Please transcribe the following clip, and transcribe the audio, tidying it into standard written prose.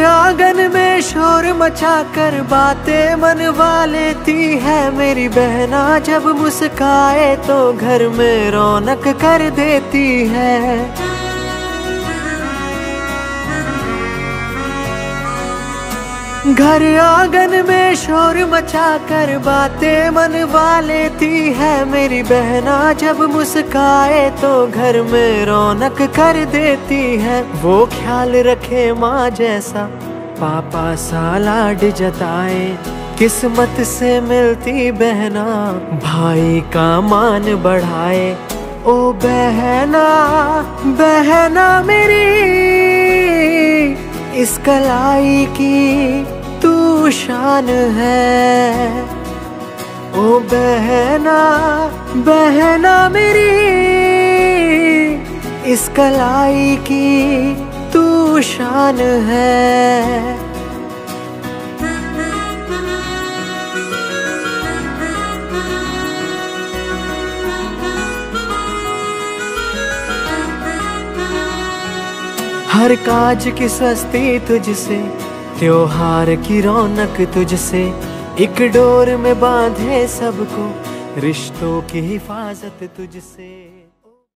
आंगन में शोर मचा कर बातें मनवा लेती है मेरी बहना, जब मुस्काए तो घर में रौनक कर देती है। घर आंगन में शोर मचा कर बातें मनवा लेती है मेरी बहना, जब मुस्काए तो घर में रौनक कर देती है। वो ख्याल रखे माँ जैसा, पापा सा लाड जताए, किस्मत से मिलती बहना भाई का मान बढ़ाए। ओ बहना बहना मेरी, इस कलाई की तू शान है। ओ बहना बहना मेरी, इस कलाई की तू शान है। हर काज की स्वस्ति तुझसे, त्योहार की रौनक तुझसे, एक डोर में बांधे सबको, रिश्तों की हिफाजत तुझसे।